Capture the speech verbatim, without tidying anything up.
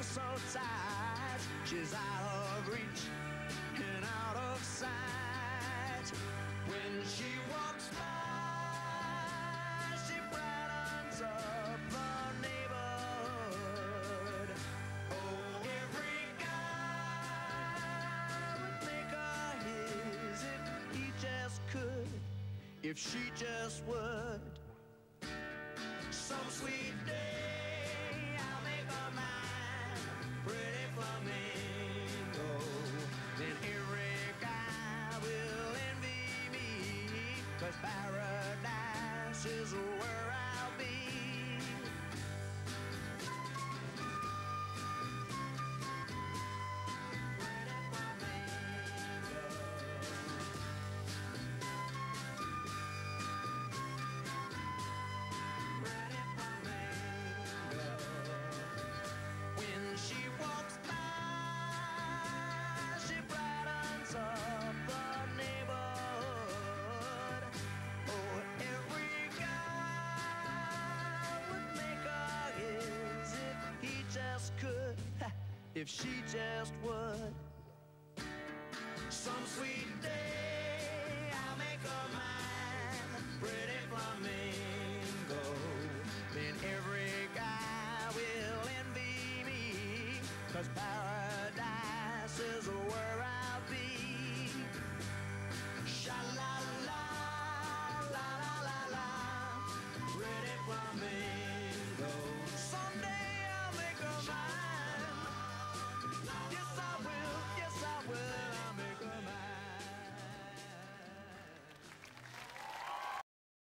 so tight, she's out of reach and out of sight. When she walks by, she brightens up the neighborhood. Oh, every guy would make her his if he just could, if she just would. Some sweet day I'll make her mine, pretty flamingo. Then every guy will envy me, 'cause paradise is where I'll be. If she just would. Some sweet day I'll make her mine, pretty flamingo. Then every guy will envy me, 'cause